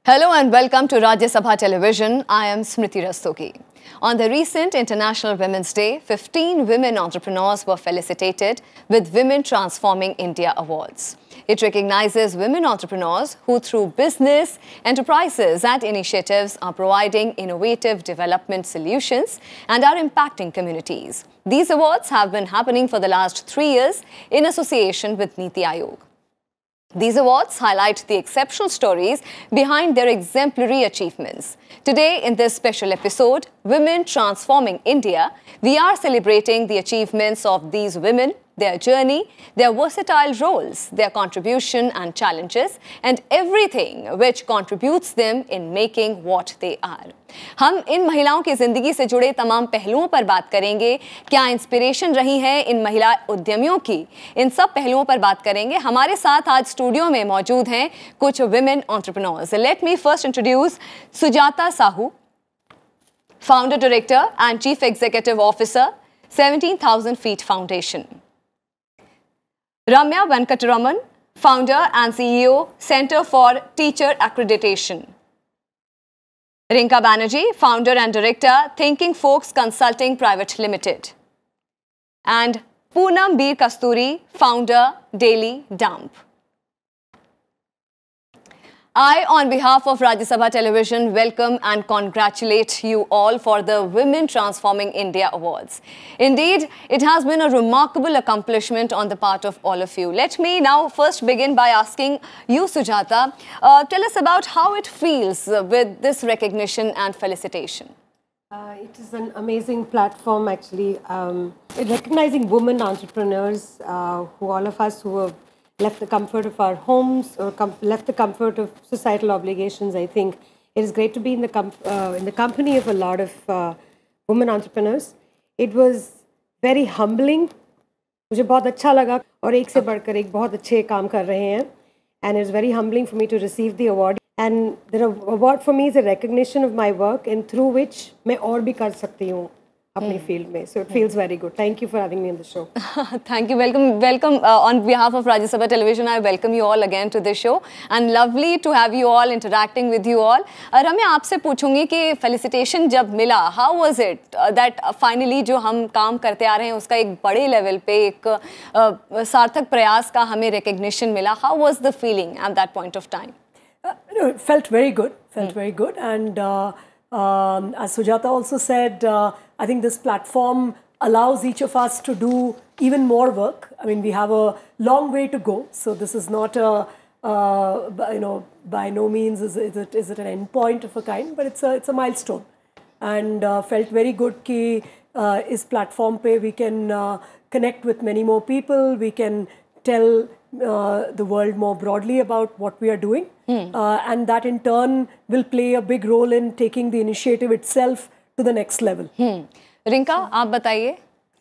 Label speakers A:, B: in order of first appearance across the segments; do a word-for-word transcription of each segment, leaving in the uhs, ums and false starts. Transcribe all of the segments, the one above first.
A: Hello and welcome to Rajya Sabha Television. I am Smriti Rastogi. On the recent International Women's Day, fifteen women entrepreneurs were felicitated with Women Transforming India Awards. It recognizes women entrepreneurs who through business, enterprises and initiatives are providing innovative development solutions and are impacting communities. These awards have been happening for the last three years in association with Niti Aayog. These awards highlight the exceptional stories behind their exemplary achievements. Today, in this special episode, Women Transforming India, we are celebrating the achievements of these women, their journey, their versatile roles, their contribution and challenges, and everything which contributes them in making what they are. हम इन महिलाओं की जिंदगी से जुड़े तमाम पहलुओं पर बात करेंगे, क्या इंस्पिरेशन रही है इन महिला उद्यमियों की, इन सब पहलुओं पर बात करेंगे। हमारे साथ आज स्टूडियो में मौजूद हैं कुछ women entrepreneurs. Let me first introduce Sujata Sahu, founder director and chief executive officer, seventeen thousand feet Foundation. Ramya Venkataraman, founder and C E O, Center for Teacher Accreditation. Rinka Banerjee, founder and director, Thinking Folks Consulting Private Limited. And Poonam Bir Kasturi, founder, Daily Dump. I, on behalf of Rajya Sabha Television, welcome and congratulate you all for the Women Transforming India Awards. Indeed, it has been a remarkable accomplishment on the part of all of you. Let me now first begin by asking you, Sujata, uh, tell us about how it feels uh, with this recognition and felicitation.
B: Uh, it is an amazing platform, actually, um, recognizing women entrepreneurs, uh, who all of us who have left the comfort of our homes or com left the comfort of societal obligations. I think it is great to be in the com uh, in the company of a lot of uh, women entrepreneurs. It was very humbling. मुझे बहुत अच्छा लगा और एक से बढ़कर एक बहुत अच्छे काम कर रहे हैं. And it's very humbling for me to receive the award. And the award for me is a recognition of my work, and through which मैं और भी कर सकती हूँ अपनी field में. So it feels very good. Thank you for having me on the show.
A: Thank you. Welcome. Welcome uh, on behalf of Rajya Sabha Television. I welcome you all again to this show. And lovely to have you all interacting with you all. Uh, रम्या, आपसे पूछूंगी कि felicitation जब मिला, how was it uh, that uh, finally जो हम काम करते आ रहे हैं उसका एक बड़े level पे एक uh, सार्थक प्रयास का हमें recognition मिला. How was the feeling at that point of time?
C: Uh, you know, it felt very good. Felt mm. very good. And uh, um, as Sujata also said, uh, I think this platform allows each of us to do even more work. I mean, we have a long way to go. So this is not a, uh, you know, by no means is it, is it an end point of a kind, but it's a, it's a milestone. And uh, felt very good कि uh, इस platform पे we can uh, connect with many more people. We can tell uh, the world more broadly about what we are doing. Hmm. Uh, and that in turn will play a big role in taking the initiative itself to the next level.
A: Hmm. Rinka, आप बताइए.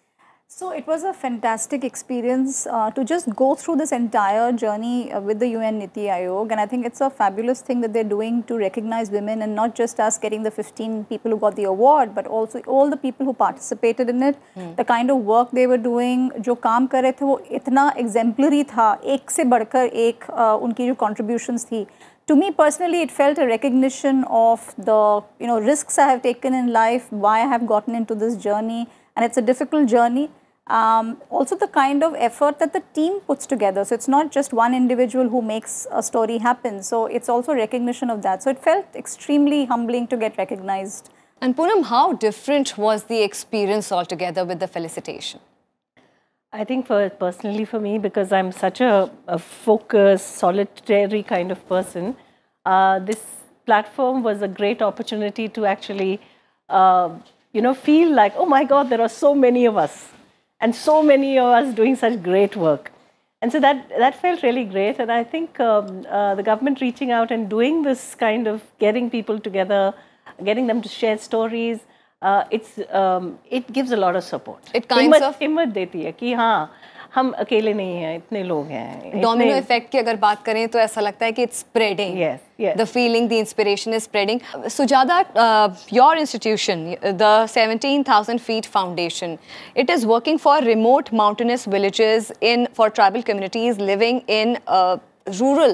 D: So it was a fantastic experience uh, to just go through this entire journey uh, with the U N Niti Aayog, and I think it's a fabulous thing that they're doing to recognize women, and not just us getting the fifteen people who got the award, but also all the people who participated in it. Hmm. The kind of work they were doing, जो काम कर रहे थे वो इतना exemplary था, एक से बढ़कर एक uh, उनकी जो contributions थी. To me personally, it felt a recognition of the you know risks I have taken in life, why I have gotten into this journey, and it's a difficult journey. Um, also the kind of effort that the team puts together. So it's not just one individual who makes a story happen. So it's also recognition of that. So it felt extremely humbling to get recognized.
A: And Poonam, how different was the experience altogether with the felicitation?
E: I think for personally for me, because I'm such a, a focused, solitary kind of person, uh, this platform was a great opportunity to actually, uh, you know, feel like, oh my God, there are so many of us. And so many of us doing such great work. And so that, that felt really great. And I think um, uh, the government reaching out and doing this kind of getting people together, getting them to share stories, uh, it's, um, it gives a lot of support.
A: It kinds of...
E: हिम्मत देती है कि हाँ, हम अकेले नहीं हैं, इतने लोग हैं.
A: Domino effect की अगर बात करें तो ऐसा लगता है कि it's spreading.
E: Yes, yes.
A: The feeling, the inspiration is spreading. Sujata, uh, your institution, the seventeen thousand feet Foundation, it is working for remote mountainous villages in for tribal communities living in uh, rural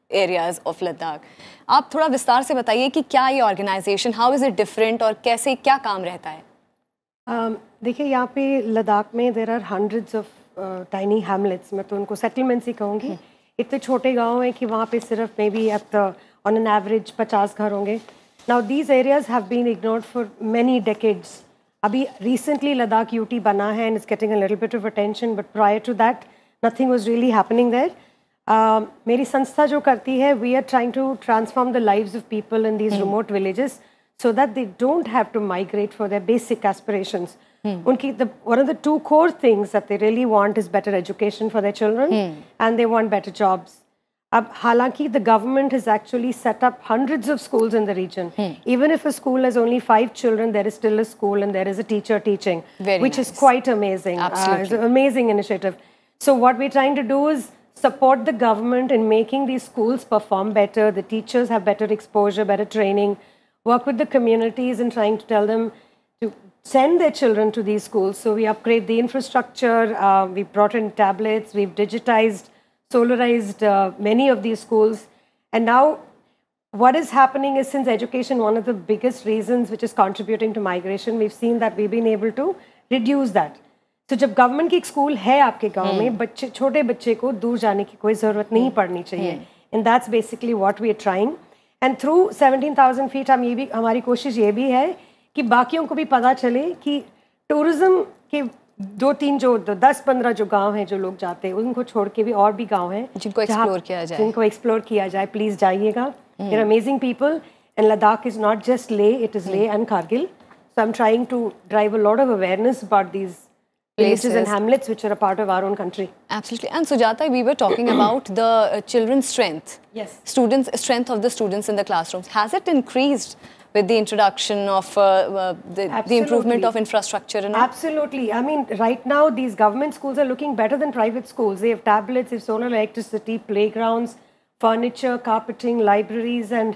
A: areas of Ladakh. आप थोड़ा विस्तार से बताइए कि क्या ये organization, how is it different और कैसे क्या काम रहता है?
B: um, देखिए यहाँ पे लद्दाख में there are hundreds of uh, tiny hamlets. मैं तो उनको settlements ही कहूँगी. इतने छोटे गांव हैं कि वहाँ पे सिर्फ maybe at the, on an average पचास घर होंगे. Now these areas have been ignored for many decades. Abhi recently Ladakh U T bana hai and it's getting a little bit of attention, but prior to that, nothing was really happening there. Uh, meri sanstha jo karti hai, we are trying to transform the lives of people in these mm. remote villages so that they don't have to migrate for their basic aspirations. Mm. Unki, the, one of the two core things that they really want is better education for their children mm. and they want better jobs. Ab, halanki, the government has actually set up hundreds of schools in the region. Hmm. Even if a school has only five children, there is still a school and there is a teacher teaching,
A: Very
B: which
A: nice.
B: is quite amazing.
A: Absolutely.
B: Uh, it's an amazing initiative. So what we're trying to do is support the government in making these schools perform better, the teachers have better exposure, better training, work with the communities and trying to tell them to send their children to these schools. So we upgrade the infrastructure, uh, we brought in tablets, we've digitized, solarized uh, many of these schools. And now what is happening is, since education, one of the biggest reasons which is contributing to migration, we've seen that we've been able to reduce that. So जब government की एक school है आपके गांव में, बच्चे छोटे बच्चे को दूर जाने की कोई ज़रूरत नहीं पड़नी चाहिए. And that's basically what we are trying. And through seventeen thousand feet हम ये भी, हमारी कोशिश ये भी है कि बाकियों को भी पता चले कि tourism के दो तीन जो दस पंद्रह जो गांव हैं जो लोग जाते हैं उनको छोड़ के भी और भी गांव हैं
A: जिनको एक्सप्लोर किया जाए
B: जिनको एक्सप्लोर किया जाए प्लीज जाइएगा. They're amazing people and Ladakh is not just Leh, it is Leh and Kargil. So I'm trying to drive a lot of awareness about these places, places and hamlets which are a part of our own country. Absolutely.
A: And Sujata, we were talking about the uh, children's strength.
B: Yes.
A: Students, strength of the students in the classrooms. Has it increased with the introduction of uh, uh, the, the improvement of infrastructure? And
B: Absolutely. I mean, right now, these government schools are looking better than private schools. They have tablets, they have solar electricity, playgrounds, furniture, carpeting, libraries, and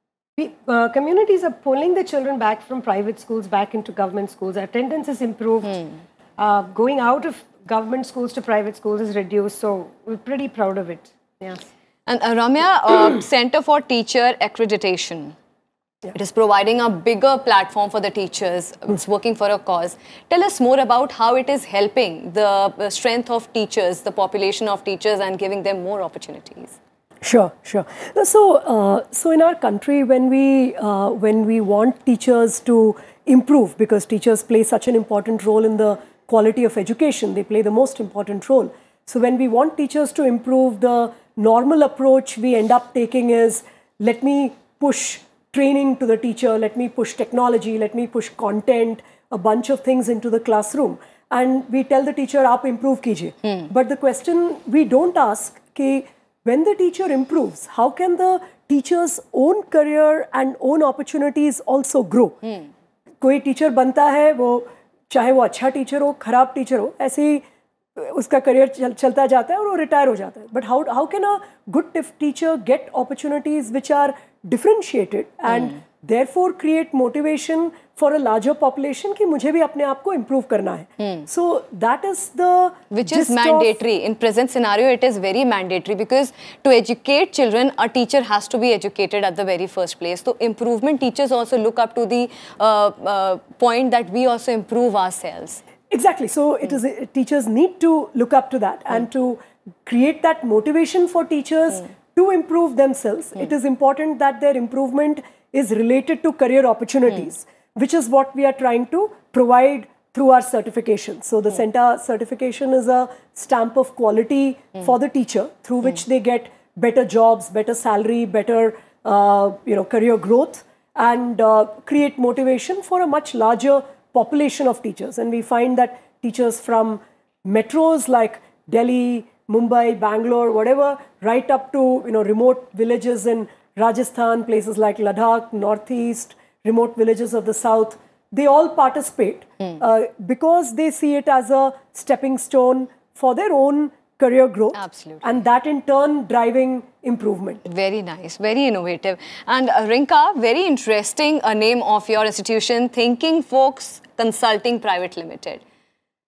B: uh, communities are pulling the children back from private schools back into government schools. Attendance is improved. Hmm. Uh, going out of government schools to private schools is reduced. So we're pretty proud of it. Yes.
A: And uh, Ramya, uh, Center for Teacher Accreditation. Yeah. It is providing a bigger platform for the teachers. It's working for a cause. Tell us more about how it is helping the strength of teachers, the population of teachers, and giving them more opportunities.
C: Sure, sure. So, uh, so in our country, when we uh, when we want teachers to improve, because teachers play such an important role in the quality of education, they play the most important role. So, when we want teachers to improve, the normal approach we end up taking is, let me push training to the teacher, let me push technology, let me push content, a bunch of things into the classroom. And we tell the teacher, aap improve kijiye. Hmm. But the question we don't ask, ki, when the teacher improves, how can the teacher's own career and own opportunities also grow? Hmm. कोई teacher बनता है, वो चाहे वो अच्छा teacher हो, खराब teacher हो, ऐसे ही उसका career चल, चलता जाता है और वो retire हो जाता है. But how how can a good teacher get opportunities which are differentiated and mm. therefore create motivation for a larger population कि मुझे भी अपने आप को improve करना है. Mm. So that is the
A: which is mandatory in present scenario. It is very mandatory because to educate children, a teacher has to be educated at the very first place. So improvement, teachers also look up to the uh, uh, point that we also improve ourselves.
C: Exactly. So mm. it is uh, teachers need to look up to that mm. and to create that motivation for teachers. Mm. To improve themselves, mm. it is important that their improvement is related to career opportunities, mm. which is what we are trying to provide through our certification. So the mm. Center certification is a stamp of quality mm. for the teacher, through which mm. they get better jobs, better salary, better uh, you know, career growth, and uh, create motivation for a much larger population of teachers. And we find that teachers from metros like Delhi, Mumbai, Bangalore, whatever, right up to you know remote villages in Rajasthan, places like Ladakh, Northeast, remote villages of the South, they all participate mm. uh, because they see it as a stepping stone for their own career growth.
A: Absolutely.
C: And that in turn driving improvement.
A: Very nice, very innovative. And uh, Rinka, very interesting uh, name of your institution, Thinking Folks Consulting Private Limited.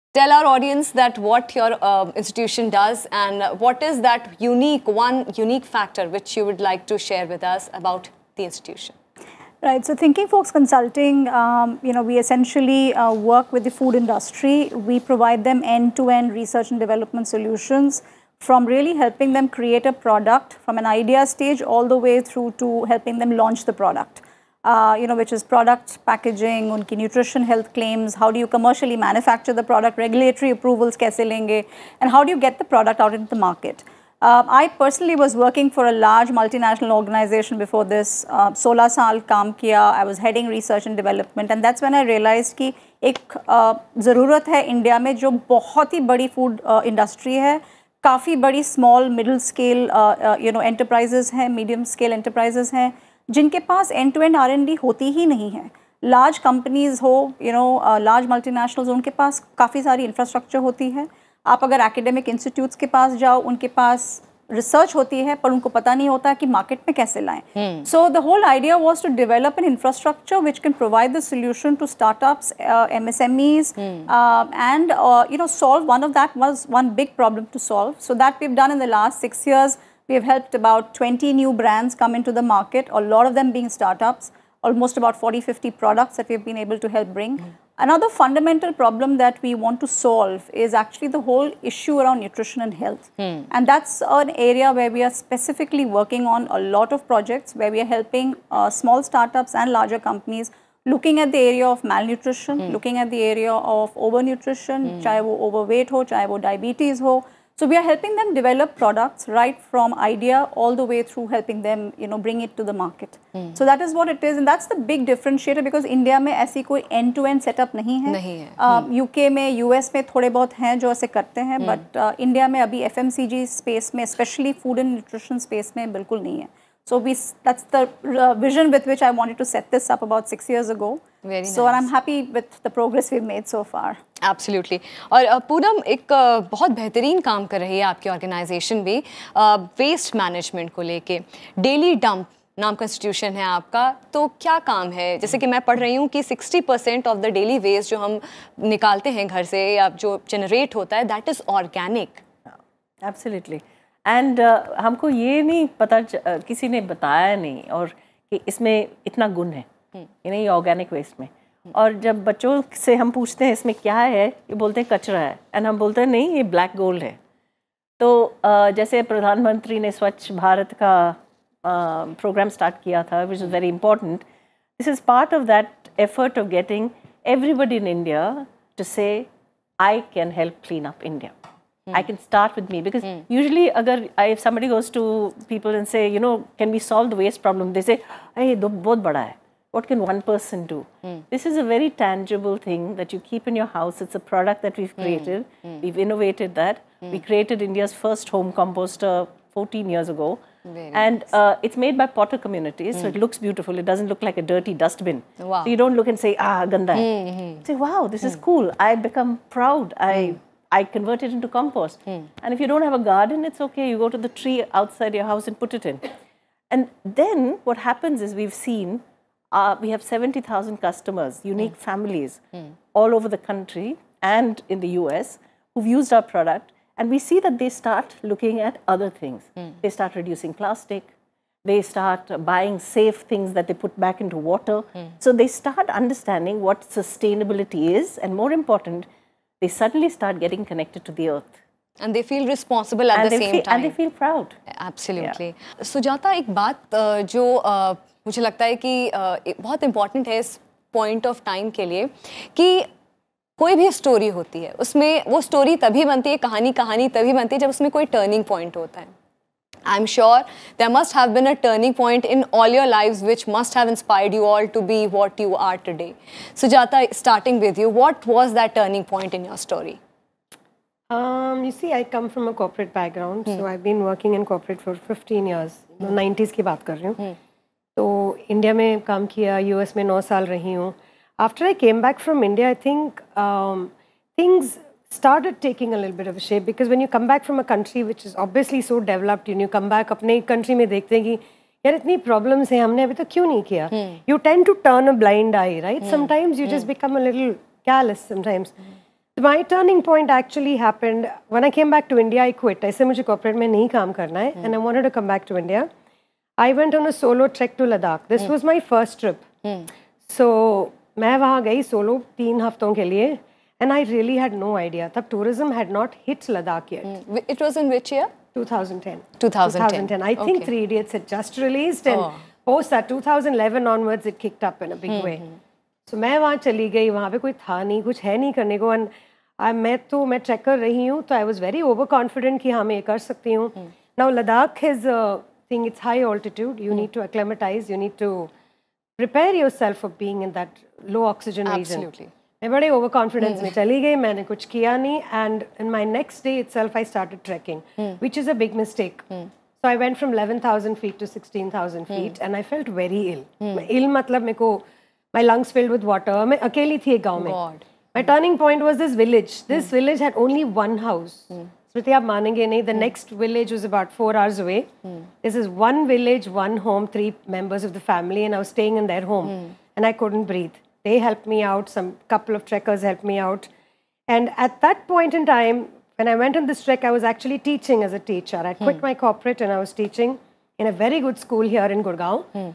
A: Tell our audience that what your uh, institution does and what is that unique, one unique factor which you would like to share with us about the institution.
D: Right, so Thinking Folks Consulting, um, you know, we essentially uh, work with the food industry. We provide them end-to-end research and development solutions, from really helping them create a product from an idea stage all the way through to helping them launch the product. Uh, you know, which is product packaging, unki nutrition health claims, how do you commercially manufacture the product, regulatory approvals kaise lenge, and how do you get the product out into the market. Uh, I personally was working for a large multinational organization before this. Uh, सोलह साल काम किया. I was heading research and development, and that's when I realized कि एक uh, ज़रूरत है India में जो बहुत ही बड़ी food uh, industry है, काफ़ी बड़ी small middle scale uh, uh, you know enterprises हैं, medium scale enterprises हैं, जिनके पास end to end R and D होती ही नहीं है. Large companies हो, you know, uh, large multinationals, उनके पास काफ़ी सारी infrastructure होती है. आप अगर एकेडमिक इंस्टीट्यूट्स के पास जाओ, उनके पास रिसर्च होती है, पर उनको पता नहीं होता कि मार्केट में कैसे लाएं. So the whole idea was to develop an infrastructure which can provide the solution to startups, MSMEs, and you know solve one of that was one big problem to solve. So that we have done in the last six years. We have helped about twenty new brands come into the market, a lot of them being startups, almost about forty fifty products that we have been able to help bring. Mm. Another fundamental problem that we want to solve is actually the whole issue around nutrition and health. Mm. And that's an area where we are specifically working on a lot of projects where we are helping uh, small startups and larger companies looking at the area of malnutrition, mm. looking at the area of overnutrition, mm. चाहे वो overweight हो, चाहे वो diabetes हो. So we are helping them develop products right from idea all the way through helping them, you know, bring it to the market. Hmm. So that is what it is, and that's the big differentiator because India में ऐसी कोई end-to-end setup नहीं है.
A: नहीं है.
D: uh, hmm. U K में, U S में थोड़े बहुत हैं जो ऐसे करते हैं, hmm. but uh, India में अभी F M C G space में, especially food and nutrition space में बिल्कुल नहीं है. So we, that's the uh, vision with which I wanted to set this up about six years ago.
A: Very
D: so
A: nice.
D: And I'm happy with the progress we've made so far.
A: Absolutely. और पूनम एक बहुत बेहतरीन काम कर रही है आपकी organisation भी वेस्ट मैनेजमेंट को लेके. डेली डंप नाम का इंस्टीट्यूशन है आपका, तो क्या काम है? जैसे कि मैं पढ़ रही हूँ कि sixty percent of the daily waste जो हम निकालते हैं घर से या जो जनरेट होता है, that is organic.
E: Absolutely. And uh, हमको ये नहीं पता, uh, किसी ने बताया नहीं और कि इसमें इतना गुण है ये नहीं ऑर्गेनिक वेस्ट में. और जब बच्चों से हम पूछते हैं इसमें क्या है, ये बोलते हैं कचरा है, एंड हम बोलते हैं नहीं ये ब्लैक गोल्ड है. तो uh, जैसे प्रधानमंत्री ने स्वच्छ भारत का प्रोग्राम uh, स्टार्ट किया था, which is very important. This is part of that effort of getting everybody in India to say I can help clean up India. I can start with me because mm. usually agar if somebody goes to people and say, you know, can we solve the waste problem, they say, hey, do bahut bada hai, what can one person do? Mm. This is a very tangible thing that you keep in your house. It's a product that we've created. Mm. We've innovated that. Mm. We created India's first home composter fourteen years ago. Very and nice. uh, it's made by potter communities, mm. so it looks beautiful. It doesn't look like a dirty dustbin. Wow. So you don't look and say, ah, ganda hai. Mm-hmm. Say, wow, this mm. is cool. I become proud. I mm. I convert it into compost. Hmm. And if you don't have a garden, it's okay. You go to the tree outside your house and put it in. And then what happens is we've seen, uh, we have seventy thousand customers, unique hmm. families hmm. all over the country and in the U S who've used our product. And we see that they start looking at other things. Hmm. They start reducing plastic. They start buying safe things that they put back into water. Hmm. So they start understanding what sustainability is, and more important, they suddenly start getting connected to the earth.
A: And they feel responsible at
E: and
A: the same
E: feel,
A: time.
E: And they feel proud.
A: Absolutely. Yeah. Sujata, एक बात जो मुझे लगता है कि बहुत important है इस point of time के लिए, कि कोई भी स्टोरी होती है, उसमें वो स्टोरी तभी बनती है, कहानी कहानी तभी बनती है जब उसमें कोई turning point होता है. I'm sure there must have been a turning point in all your lives which must have inspired you all to be what you are today. Sujata, starting with you, what was that turning point in your story?
B: Um, you see, I come from a corporate background, hmm. so I've been working in corporate for fifteen years. मैं nineties की बात कर रही हूँ. तो India में काम किया, U S में नौ साल रही हूँ. After I came back from India, I think um, things started taking a little bit of a shape, because when you come back from a country which is obviously so developed, and you come back अपने country में देखते हैं कि यार इतनी problems हैं, हमने अभी तक क्यों नहीं किया? hmm. You tend to turn a blind eye, right? hmm. Sometimes you hmm. just become a little callous sometimes. hmm. My turning point actually happened when I came back to India. I quit. I said, "मुझे corporate में नहीं काम करना है," and I wanted to come back to India. I went on a solo trek to Ladakh. This was my first trip. So मैं वहाँ गई solo तीन हफ्तों के लिए, and I really had no idea. तब tourism had not hit Ladakh yet.
A: Mm. It was in which year?
B: twenty ten.
A: twenty ten.
B: I think
A: okay.
B: Three Idiots had just released, and
A: oh.
B: post that twenty eleven onwards, it kicked up in a big way. So मैं वहाँ चली गई. वहाँ पे कोई था नहीं, कुछ है नहीं करने को. And I मैं तो मैं check कर रही हूँ, तो I was very overconfident कि हाँ मैं ये कर सकती हूँ. Now Ladakh is a thing. It's high altitude. You need to acclimatize. You need to prepare yourself for being in that low oxygen region.
A: Absolutely.
B: मैं बड़े overconfidence में चली गई. मैंने कुछ किया नहीं. And in my next day itself, I started trekking, which is a big mistake. So I went from eleven thousand feet to sixteen thousand feet, and I felt very ill. Ill मतलब मेरे को my lungs filled with water. मैं अकेली थी एक गांव में.
A: God.
B: My turning point was this village. This village had only one house. Smriti, आप मानेंगे नहीं. The next village was about four hours away. This is one village, one home, three members of the family, and I was staying in their home, and I couldn't breathe. They helped me out. Some couple of trekkers helped me out, and at that point in time, when I went on this trek, I was actually teaching as a teacher. I quit my corporate and I was teaching in a very good school here in Gurgaon.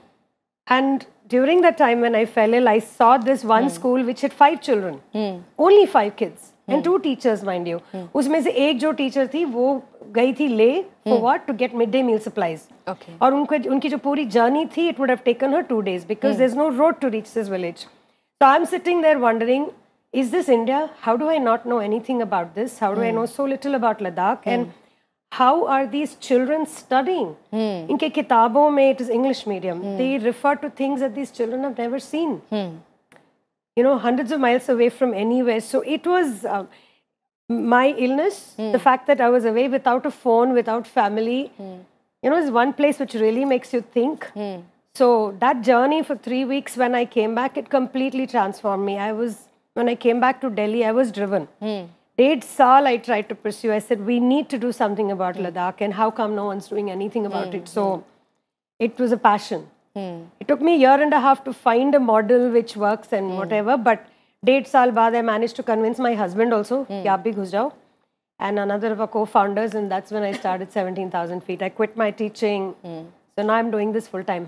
B: And during that time when I fell ill, I saw this one school which had five children, only five kids, and two teachers, mind you. उसमें से एक जो teacher थी, वो गई थी ले for what? To get midday meal supplies.
A: Okay.
B: और उनको उनकी जो पूरी journey थी, it would have taken her two days because there's no road to reach this village. So I'm sitting there wondering, is this India? How do I not know anything about this? How do mm. I know so little about Ladakh? Mm. And how are these children studying? Mm. Inke kitabon mein, it is English medium. Mm. They refer to things that these children have never seen. Mm. You know, hundreds of miles away from anywhere. So it was uh, my illness, mm. the fact that I was away without a phone, without family, mm. you know, is one place which really makes you think. Mm. So that journey for three weeks when I came back, it completely transformed me. I was... When I came back to Delhi, I was driven. Mm. Eight saal I tried to pursue. I said, we need to do something about mm. Ladakh, and how come no one's doing anything about mm. it? So mm. it was a passion. Mm. It took me a year and a half to find a model which works and mm. whatever, but eight saal baad I managed to convince my husband also, mm. ki aap bhi ghus jao, and another of our co-founders, and that's when I started seventeen thousand feet. I quit my teaching, mm. so now I'm doing this full time.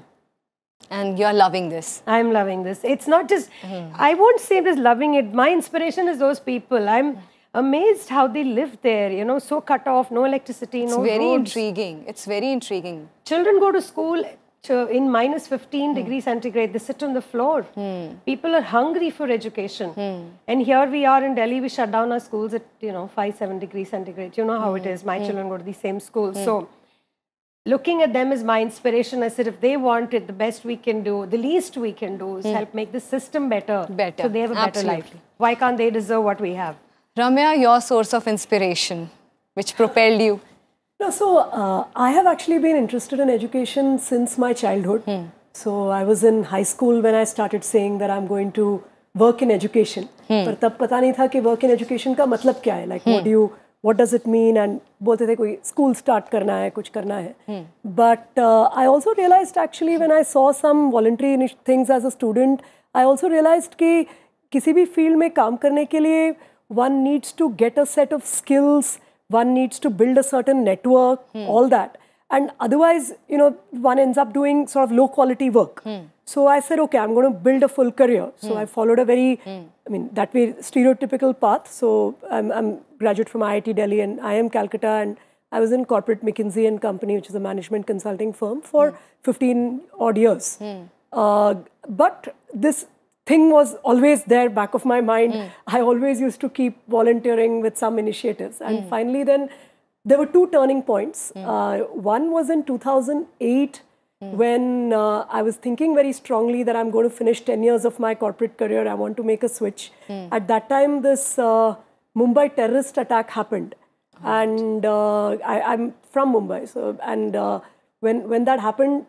A: And you're loving this.
B: I'm loving this. It's not just, mm. I won't say this loving it. My inspiration is those people. I'm mm. amazed how they live there, you know, so cut off, no electricity,
A: it's
B: no
A: very
B: roads.
A: intriguing. It's very intriguing.
B: Children go to school to, in minus fifteen mm. degrees centigrade. They sit on the floor. Mm. People are hungry for education. Mm. And here we are in Delhi, we shut down our schools at, you know, five, seven degrees centigrade. You know how mm. it is. My mm. children go to the same school. Mm. So, looking at them is my inspiration. I said, if they want it, the best we can do, the least we can do is mm. help make the system better.
A: Better.
B: So they have a
A: Absolutely.
B: better life. Why can't they deserve what we have?
A: Ramya, your source of inspiration, which propelled you?
C: No, so uh, I have actually been interested in education since my childhood. Hmm. So I was in high school when I started saying that I'm going to work in education. Hmm. पर तब पता नहीं था कि work in education का मतलब क्या है. Like hmm. what do you, what does it mean? And बोलते थे कोई school start करना है, कुछ करना है. Hmm. But uh, I also realized actually when I saw some voluntary things as a student, I also realized कि किसी भी field में काम करने के लिए one needs to get a set of skills. One needs to build a certain network, hmm. all that. And otherwise, you know, one ends up doing sort of low quality work. Hmm. So I said, okay, I'm going to build a full career. So hmm. I followed a very, hmm. I mean, that way stereotypical path. So I'm, I'm graduate from I I T Delhi and I I M Calcutta, and I was in corporate McKinsey and Company, which is a management consulting firm, for hmm. fifteen odd years. Hmm. Uh, but this thing was always there back of my mind. Mm. I always used to keep volunteering with some initiatives. And mm. finally then, there were two turning points. Mm. Uh, one was in two thousand eight, mm. when uh, I was thinking very strongly that I'm going to finish ten years of my corporate career. I want to make a switch. Mm. At that time, this uh, Mumbai terrorist attack happened. Right. And uh, I, I'm from Mumbai. So, and uh, when, when that happened,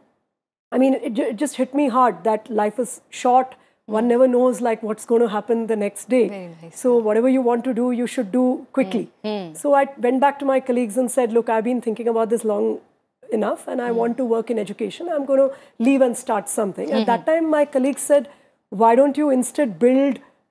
C: I mean, it, it just hit me hard that life is short. One never knows like what's going to happen the next day.
A: Very nice.
C: So whatever you want to do, you should do quickly. Mm. Mm. So I went back to my colleagues and said, look, I've been thinking about this long enough and I mm. want to work in education. I'm going to leave and start something. Mm-hmm. At that time, my colleagues said, why don't you instead build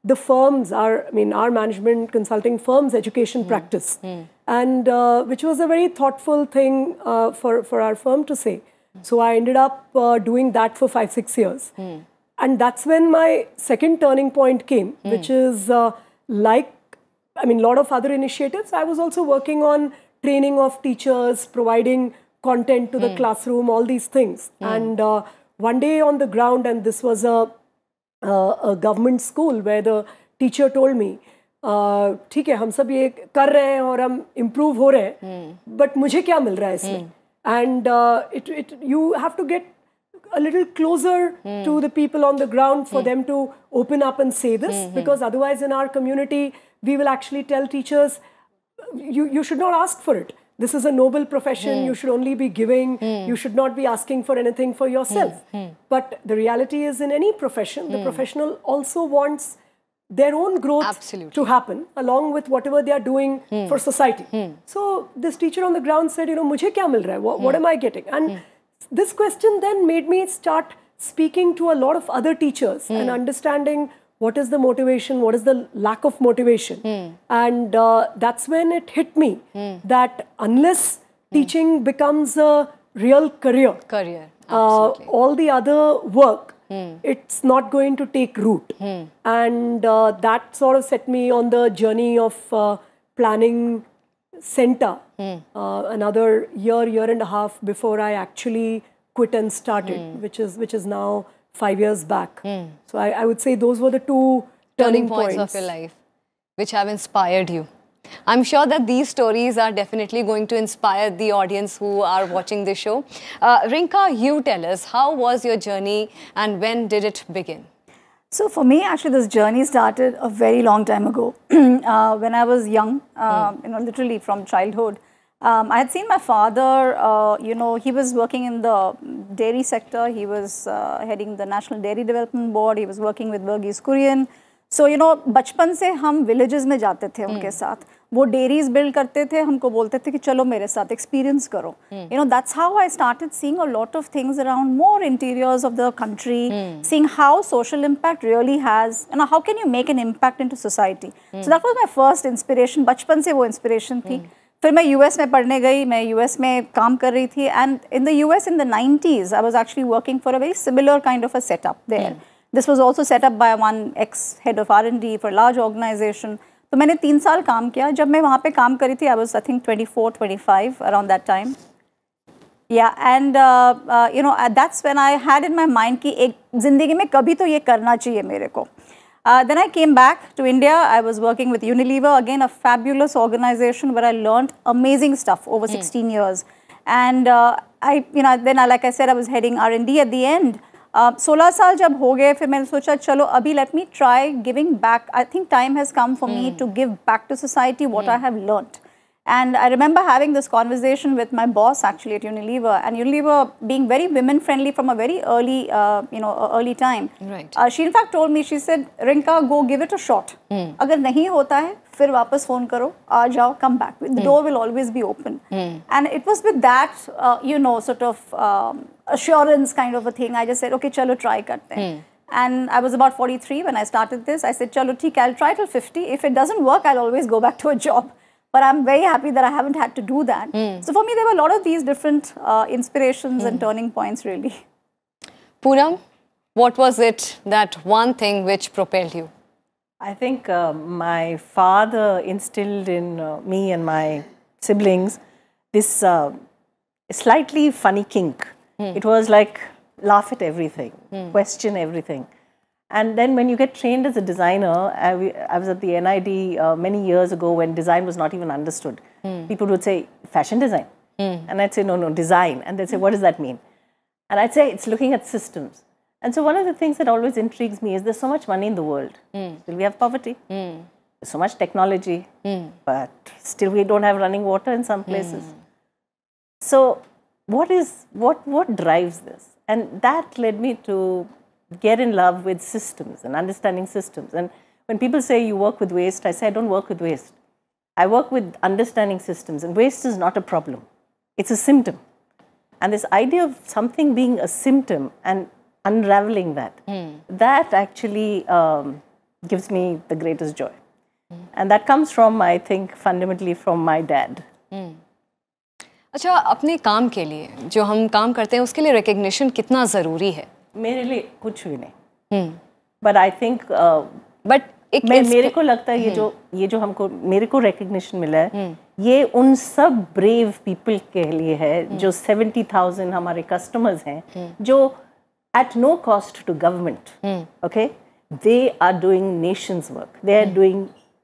C: the firms, our, I mean, our management consulting firms education mm. practice. Mm. And uh, which was a very thoughtful thing uh, for, for our firm to say. Mm. So I ended up uh, doing that for five, six years. Mm. And that's when my second turning point came, mm. which is uh, like, I mean, a lot of other initiatives. I was also working on training of teachers, providing content to the mm. classroom, all these things. Mm. And uh, one day on the ground, and this was a, uh, a government school where the teacher told me, ठीक है हम सब ये कर रहे हैं और हम improve हो रहे हैं, but मुझे क्या मिल रहा है इसमें? And uh, it, it, you have to get a little closer mm. to the people on the ground for mm. them to open up and say this, mm-hmm. because otherwise in our community, we will actually tell teachers, you, you should not ask for it. This is a noble profession. Mm. You should only be giving. Mm. You should not be asking for anything for yourself. Mm. But the reality is in any profession, mm. the professional also wants their own growth Absolutely. To happen along with whatever they are doing mm. for society. Mm. So this teacher on the ground said, you know, mujhe kya mil raha hai? What, mm. what am I getting? And mm. this question then made me start speaking to a lot of other teachers mm. and understanding what is the motivation, what is the lack of motivation. Mm. And uh, that's when it hit me mm. that unless mm. teaching becomes a real career,
A: career.
C: Uh, all the other work, mm. it's not going to take root. Mm. And uh, that sort of set me on the journey of uh, planning Centa, mm. uh, another year, year and a half before I actually quit and started, mm. which is which is now five years back. Mm. So I, I would say those were the two turning, turning points,
A: points of your life, which have inspired you. I'm sure that these stories are definitely going to inspire the audience who are watching this show. Uh, Rinka, you tell us, how was your journey and when did it begin?
D: So for me, actually, this journey started a very long time ago. uh, when I was young, uh, mm. you know, literally from childhood, um, I had seen my father, uh, you know, he was working in the dairy sector. He was uh, heading the National Dairy Development Board. He was working with Verghese Kurian. So, you know, बचपन से हम villages में जाते थे उनके साथ, वो dairies build करते थे, हमको बोलते थे कि चलो मेरे साथ experience करो. You know, that's how I started seeing a lot of things around more interiors of the country, mm. seeing how social impact really has, you know, how can you make an impact into society. Mm. So that was my first inspiration. बचपन से वो inspiration थी. Mm. फिर मैं U S में पढ़ने गई, मैं U S में काम कर रही थी, and in the U S in the nineties, I was actually working for a very similar kind of a setup there. Mm. This was also set up by one ex-head of R and D for a large organization. तो मैंने तीन साल काम किया. जब मैं वहाँ पे काम करी थी, I was I think twenty-four, twenty-five around that time. Yeah, and uh, uh, you know that's when I had in my mind कि एक जिंदगी में कभी तो ये करना चाहिए मेरे को. Uh, then I came back to India. I was working with Unilever, again a fabulous organization where I learned amazing stuff over mm. sixteen years. And uh, I, you know, then I, like I said, I was heading R and D at the end. सोलह साल जब हो गए फिर मैंने सोचा चलो अभी let me try giving back. I think time has come for mm. me to give back to society what mm. I have learnt. And I remember having this conversation with my boss actually at Unilever, and Unilever being very women friendly from a very early, uh, you know, early time. Right. Uh, she in fact told me, she said, Rinka, go give it a shot. Mm. अगर नहीं होता है फिर वापस phone करो, आ जाओ, come back. The mm. door will always be open. Mm. And it was with that, uh, you know, sort of um, assurance kind of a thing. I just said, okay, chalo try karte hain. Mm. And I was about forty-three when I started this. I said, chalo theek, I'll try till fifty. If it doesn't work, I'll always go back to a job. But I'm very happy that I haven't had to do that. Mm. So for me, there were a lot of these different uh, inspirations mm. and turning points, really.
A: Poonam, what was it, that one thing which propelled you?
E: I think uh, my father instilled in uh, me and my siblings this uh, slightly funny kink. Mm. It was like laugh at everything, mm. question everything. And then when you get trained as a designer, I, I was at the N I D uh, many years ago when design was not even understood. Mm. People would say, fashion design. Mm. And I'd say, no, no, design. And they'd say, what does that mean? And I'd say, it's looking at systems. And so one of the things that always intrigues me is there's so much money in the world. Mm. Still we have poverty. Mm. There's so much technology. Mm. But still we don't have running water in some places. Mm. So what is, what, what drives this? And that led me to get in love with systems and understanding systems. And when people say you work with waste, I say I don't work with waste. I work with understanding systems, and waste is not a problem. It's a symptom. And this idea of something being a symptom and unraveling that, mm. that actually um, gives me the greatest joy. Mm. And that comes from, I think, fundamentally from my dad.
A: Mm. अच्छा, अपने काम के लिए जो हम काम करते हैं उसके लिए रिकग्निशन कितना ज़रूरी है?
E: मेरे लिए कुछ भी नहीं. But I think uh,
A: but एक
E: मैं मेरे को लगता है ये जो ये जो हमको मेरे को रिकग्निशन मिला है ये उन सब ब्रेव पीपल के लिए है जो सेवेंटी थाउजेंड हमारे कस्टमर्स हैं जो at no cost to government, okay, they are doing nation's work, they are doing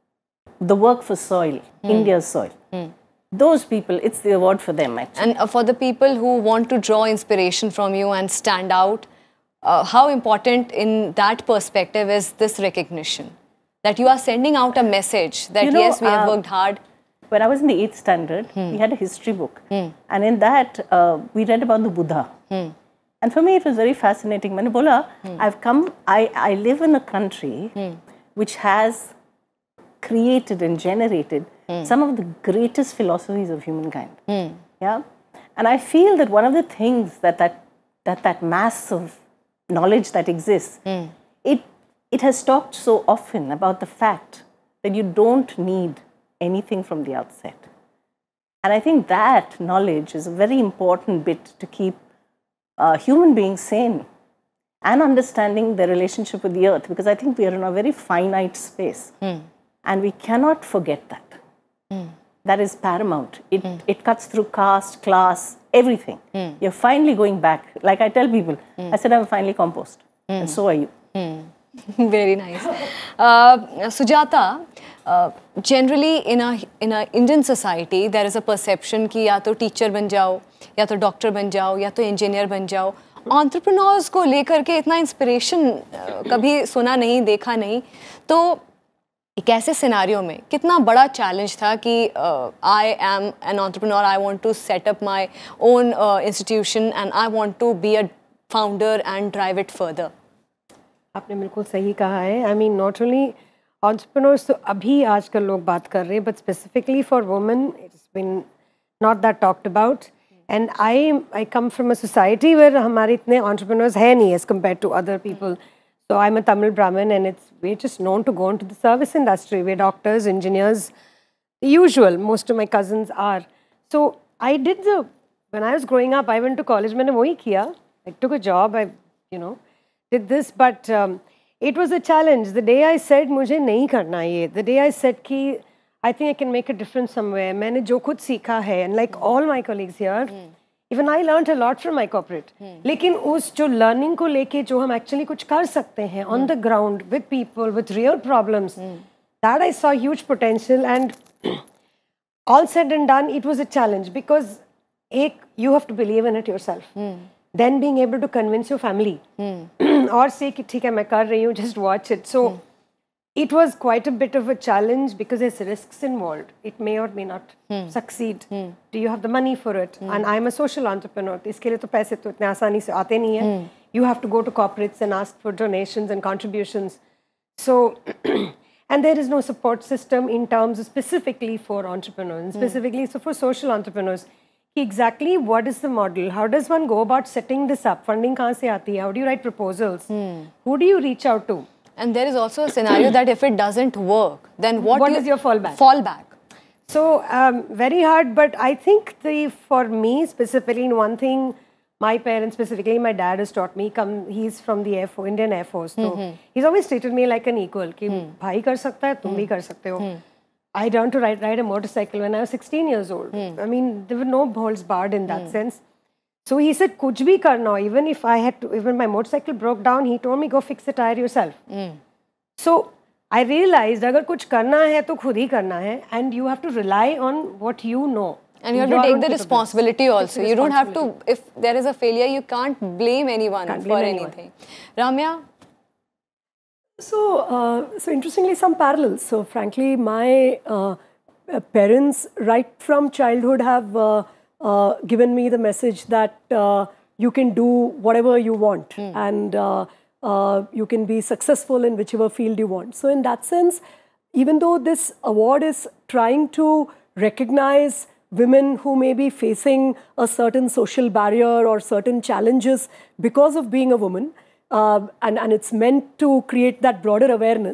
E: the work for soil, India's soil. Those people, it's the award for them actually.
A: And uh, for the people who want to draw inspiration from you and stand out, uh, how important in that perspective is this recognition? That you are sending out a message that you know, yes, we have uh, worked hard.
E: When I was in the eighth standard, hmm. we had a history book. Hmm. And in that, uh, we read about the Buddha. Hmm. And for me, it was very fascinating. Maine bola, hmm. I've come, I, I live in a country hmm. which has created and generated hmm. some of the greatest philosophies of humankind. Hmm. Yeah? And I feel that one of the things that that, that, that mass of knowledge that exists, hmm. it, it has talked so often about the fact that you don't need anything from the outset. And I think that knowledge is a very important bit to keep uh, human beings sane and understanding their relationship with the earth, because I think we are in a very finite space. Mm. And we cannot forget that. Mm. That is paramount. It, mm. it cuts through caste, class, everything. Mm. You're finally going back. Like I tell people, mm. I said I'm finally compost. Mm. And so are you.
A: Mm. Very nice. Uh, Sujata, uh, generally in a in a Indian society there is a perception कि या तो teacher बन जाओ, या तो doctor बन जाओ, या तो engineer बन जाओ. Entrepreneurs को लेकर के इतना inspiration uh, कभी सुना नहीं, देखा नहीं. तो एक ऐसे सिनेरियो में कितना बड़ा चैलेंज था कि I am an entrepreneur, I want to set up my own institution and I want to be a founder and drive it further.
B: आपने बिल्कुल सही कहा है. I mean not only entrepreneurs तो अभी आजकल लोग बात कर रहे हैं, but specifically for women it's been not that talked about. And I I come from a society where हमारे इतने एंटरप्रेन्योर्स है नहीं as compare to other people. So I'm a Tamil Brahmin, and it's we're just known to go into the service industry. We're doctors, engineers, the usual. Most of my cousins are. So I did the when I was growing up, I went to college. मैंने वही किया. I took a job. I you know did this, but um, it was a challenge. The day I said मुझे नहीं करना ये, the day I said कि I think I can make a difference somewhere. मैंने जो खुद सीखा है, and like all my colleagues here. Hmm. Even I learned a lot from my corporate. Hmm. लेकिन उस जो learning को लेके जो हम actually कुछ कर सकते हैं on hmm. the ground with people with real problems, hmm. that I saw huge potential. And all said and done, it was a challenge because एक you have to believe in it yourself. Hmm. Then being able to convince your family hmm. और say कि ठीक है मैं कर रही हूँ, just watch it. So hmm. it was quite a bit of a challenge because there's risks involved. It may or may not hmm. succeed. Hmm. Do you have the money for it? Hmm. And I'm a social entrepreneur. इसके लिए तो पैसे तो इतने आसानी से आते नहीं हैं. Hmm. You have to go to corporates and ask for donations and contributions. So, and there is no support system in terms of specifically for entrepreneurs, hmm. specifically so for social entrepreneurs. Exactly what is the model? How does one go about setting this up? Funding कहाँ से आती है? How do you write proposals? Hmm. Who do you reach out to?
A: And there is also a scenario that if it doesn't work, then what,
B: what
A: you
B: is your fallback?
A: Fallback.
B: So um, very hard, but I think the for me specifically in one thing, my parents specifically, my dad has taught me. Come, he's from the Air Force, Indian Air Force, so mm-hmm. he's always treated me like an equal. कि भाई कर सकता है, तुम भी कर सकते हो. I learned to ride ride a motorcycle when I was sixteen years old. Hmm. I mean, there were no holds barred in that hmm. sense. So he said, "Kuch bhi karna, even if I had to, even my motorcycle broke down, he told me go fix the tire yourself." Hmm. So I realized, अगर कुछ करना है तो खुद ही करना है, and you have to rely on what you know.
A: And you have to take the responsibility also. You don't have to. If there is a failure, you can't blame anyone can't for blame anything. Anyone. Ramya.
C: So, uh, so interestingly, some parallels. So, frankly, my uh, parents, right from childhood, have uh, uh, given me the message that uh, you can do whatever you want, mm. and uh, uh, you can be successful in whichever field you want. So, in that sense, even though this award is trying to recognize women who may be facing a certain social barrier or certain challenges because of being a woman, Uh, and, and it's meant to create that broader awareness,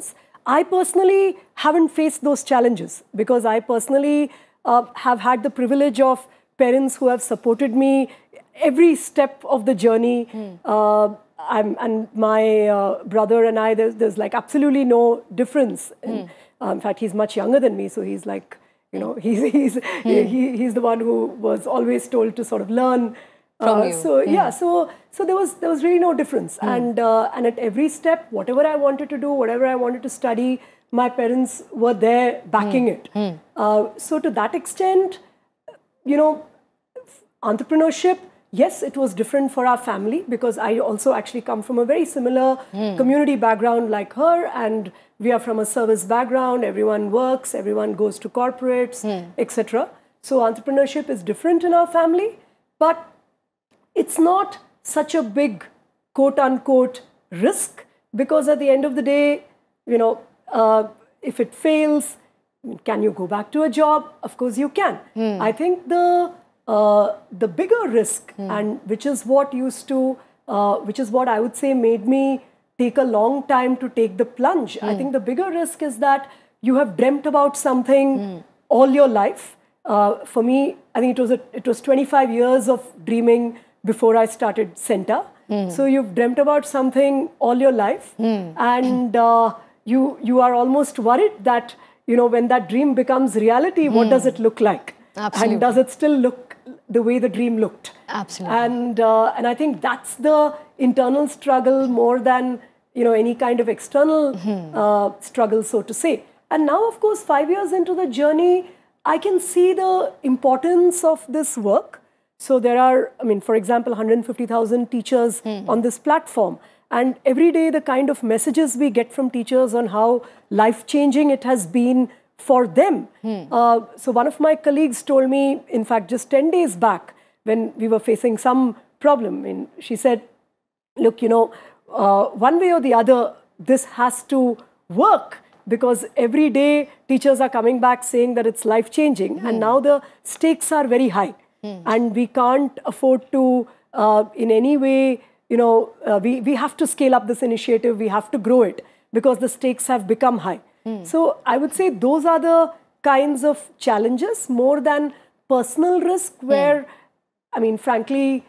C: I personally haven't faced those challenges because I personally uh, have had the privilege of parents who have supported me every step of the journey. Mm. Uh, I'm, and my uh, brother and I, there's, there's like absolutely no difference. Mm. In, uh, in fact, he's much younger than me, so he's like, you know, he's, he's, mm. he, he's the one who was always told to sort of learn.
A: From
C: uh,
A: you.
C: So
A: mm.
C: yeah, so so there was there was really no difference, mm. and uh, and at every step, whatever I wanted to do, whatever I wanted to study, my parents were there backing mm. it. Mm. Uh, so to that extent, you know, entrepreneurship, yes, it was different for our family because I also actually come from a very similar mm. community background like her, and we are from a service background. Everyone works, everyone goes to corporates, mm. et cetera. So entrepreneurship is different in our family, but it's not such a big quote-unquote risk because at the end of the day, you know, uh, if it fails, can you go back to a job? Of course you can. Mm. I think the uh, the bigger risk, mm. and which is what used to, uh, which is what I would say made me take a long time to take the plunge. Mm. I think the bigger risk is that you have dreamt about something mm. all your life. Uh, for me, I think it was a, it was twenty-five years of dreaming before I started Senta. Mm. So you've dreamt about something all your life, mm. and uh, you you are almost worried that, you know, when that dream becomes reality, mm. what does it look like?
A: Absolutely.
C: And does it still look the way the dream looked?
A: Absolutely.
C: And uh, and I think that's the internal struggle more than, you know, any kind of external mm. uh, struggle, so to say. And now, of course, five years into the journey, I can see the importance of this work. So there are, I mean, for example, one hundred fifty thousand teachers mm. on this platform. And every day the kind of messages we get from teachers on how life-changing it has been for them. Mm. Uh, so one of my colleagues told me, in fact, just ten days back, when we were facing some problem, I mean, she said, look, you know, uh, one way or the other, this has to work because every day teachers are coming back saying that it's life-changing. Mm. And now the stakes are very high. Mm. And we can't afford to, uh, in any way, you know, uh, we, we have to scale up this initiative, we have to grow it because the stakes have become high. Mm. So I would say those are the kinds of challenges more than personal risk where, mm. I mean, frankly,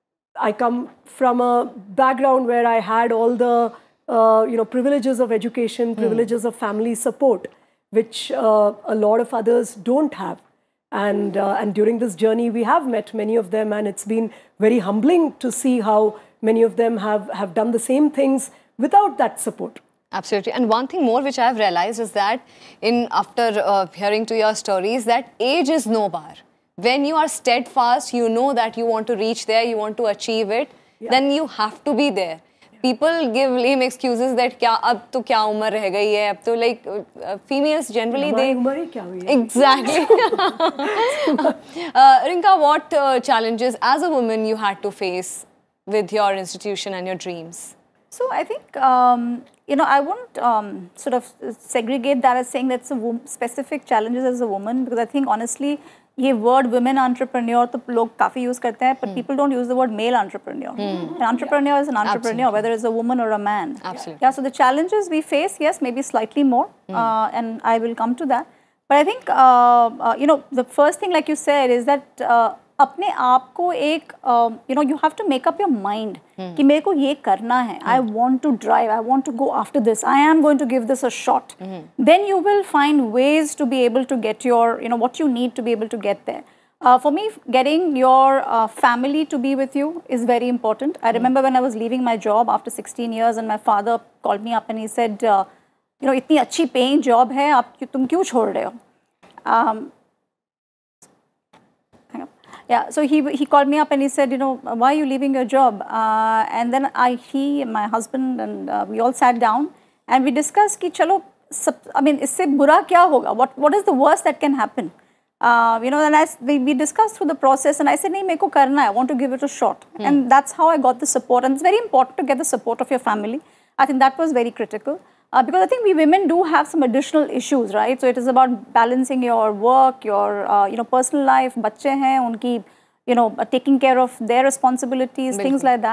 C: I come from a background where I had all the, uh, you know, privileges of education, privileges mm. of family support, which uh, a lot of others don't have. And, uh, and during this journey, we have met many of them, and it's been very humbling to see how many of them have, have done the same things without that support.
A: Absolutely. And one thing more which I've realized is that in after uh, hearing to your stories, that age is no bar. When you are steadfast, you know that you want to reach there, you want to achieve it, yeah. then you have to be there. People give lame excuses that kya ab to kya umar reh gayi hai, ab to like uh, females generally they
C: umar hi kya hui hai?
A: Exactly. uh, Rinka, what uh, challenges as a woman you had to face with your institution and your dreams?
D: So I think um, you know, I won't um, sort of segregate that as saying that's a specific challenges as a woman, because I think honestly ये word women entrepreneur तो लोग काफी use करते हैं, but mm. people don't use the word male entrepreneur. Mm. An entrepreneur yeah. is an entrepreneur, Absolutely. Whether it's a woman or a man.
A: Absolutely.
D: Yeah. So the challenges we face, yes, maybe slightly more, mm. uh, and I will come to that. But I think uh, uh, you know, the first thing, like you said, is that uh, अपने आप को एक you know, you have to make up your mind कि मेरे को ये करना है. I want to drive. I want to go after this. I am going to give this a shot. Then you will find ways to be able to get your, you know, what you need to be able to get there. Uh, for me, getting your uh, family to be with you is very important. I remember when I was leaving my job after sixteen years, and my father called me up and he said, uh, you know, इतनी अच्छी paying job है, आप तुम क्यों छोड़ रहे हो? Um, Yeah, so he he called me up and he said, you know, why are you leaving your job? Uh, and then I, he, my husband, and uh, we all sat down and we discussed कि चलो, I mean, इससे बुरा क्या होगा? What what is the worst that can happen? Uh, you know, and I, we, we discussed through the process, and I said, नहीं मेरे को करना है. I want to give it a shot, hmm. and that's how I got the support. And it's very important to get the support of your family. I think that was very critical. Uh, because I think we women do have some additional issues, right? So it is about balancing your work, your uh, you know, personal life, बच्चे हैं, उनकी, you know, uh, taking care of their responsibilities, things like that.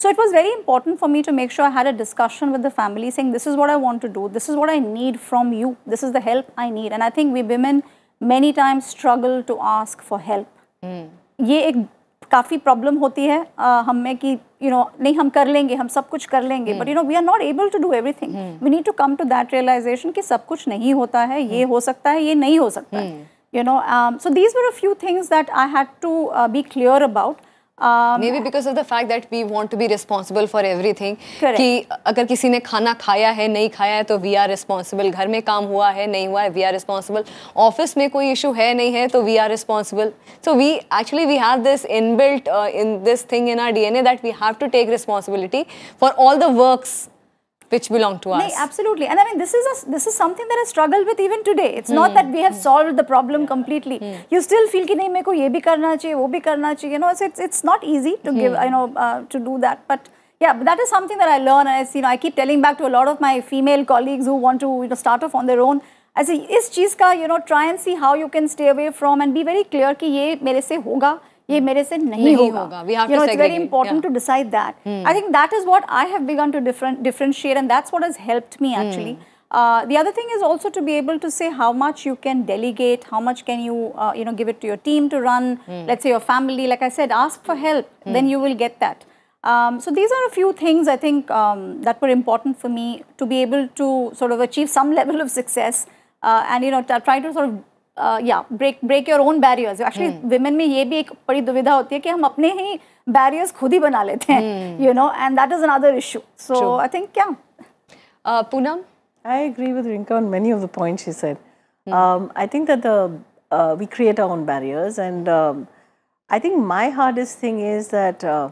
D: So it was very important for me to make sure I had a discussion with the family saying, this is what I want to do, this is what I need from you, this is the help I need. And I think we women many times struggle to ask for help. Mm. ये एक काफ़ी problem होती है uh, हम में कि you know नहीं हम कर लेंगे हम सब कुछ कर लेंगे, but you know we are not able to do everything. Mm. We need to come to that realization कि सब कुछ नहीं होता है, ये हो सकता है, ये नहीं हो सकता है. You know, um, so these were a few things that I had to uh, be clear about. Um,
A: Maybe because of the fact that we want to be responsible for everything.
D: Correct.
A: कि अगर किसी ने खाना खाया है नहीं खाया है तो we are responsible. घर में काम हुआ है नहीं हुआ है we are responsible. ऑफिस में कोई issue है नहीं है तो we are responsible. So we actually we have this inbuilt uh, in this thing in our D N A that we have to take responsibility for all the works which belong to us.
D: No, absolutely. And I mean, this is a, this is something that I struggle with even today. It's hmm. not that we have solved the problem completely. Hmm. You still feel कि नहीं मेरे को ये भी करना चाहिए, वो भी करना चाहिए. You know, it's it's, it's not easy to hmm. give, you know, uh, to do that. But yeah, but that is something that I learn. And I, you know, I keep telling back to a lot of my female colleagues who want to, you know, start off on their own. I say, इस चीज़ का, you know, try and see how you can stay away from and be very clear कि ये मेरे से होगा. ये मेरे से नहीं होगा.
A: We have
D: you
A: to
D: know,
A: segregate.
D: It's very important yeah. to decide that. Hmm. I think that is what I have begun to different, differentiate, and that's what has helped me actually. Hmm. Uh, the other thing is also to be able to say how much you can delegate, how much can you, uh, you know, give it to your team to run. Hmm. Let's say your family. Like I said, ask for help. Hmm. Then you will get that. Um, so these are a few things I think um, that were important for me to be able to sort of achieve some level of success, uh, and you know, try to sort of. Uh, yeah, break break your own barriers. Actually, hmm. women में ये भी एक बड़ी दुविधा होती है कि हम अपने ही barriers खुद ही बना लेते हैं, hmm. you know, and that is another issue. So True. I think, yeah.
A: Uh, Poonam?
E: I agree with Rinka on many of the points she said. Hmm. Um, I think that the uh, we create our own barriers, and um, I think my hardest thing is that uh,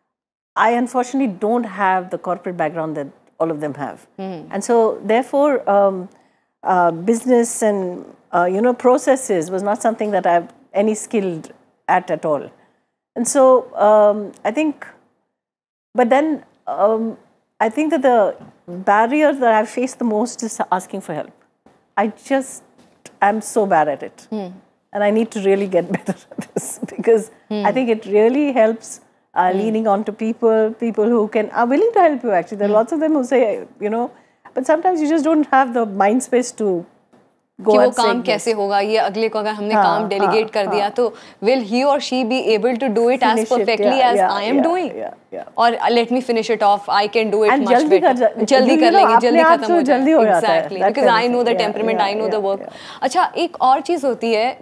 E: I unfortunately don't have the corporate background that all of them have, hmm. and so therefore um, uh, business and Uh, you know, processes was not something that I've any skilled at at all. And so um, I think, but then um, I think that the barrier that I've faced the most is asking for help. I just am so bad at it. Hmm. And I need to really get better at this because hmm. I think it really helps uh, hmm. leaning on to people, people who can, are willing to help you actually. There are hmm. lots of them who say, you know, but sometimes you just don't have the mind space to
A: कि वो काम कैसे होगा, ये अगले को अगर हमने हाँ, काम डेलीगेट कर हाँ, दिया तो will he or she be able to do it as perfectly it, yeah, as yeah, I am yeah, doing yeah, yeah. or uh, let me finish it off, I can do it
E: and
A: much better. जल्दी कर लेंगे, जल्दी खत्म हो
E: जाए.
A: Exactly, because I know the temperament, I know the work. अच्छा, एक और चीज़ होती है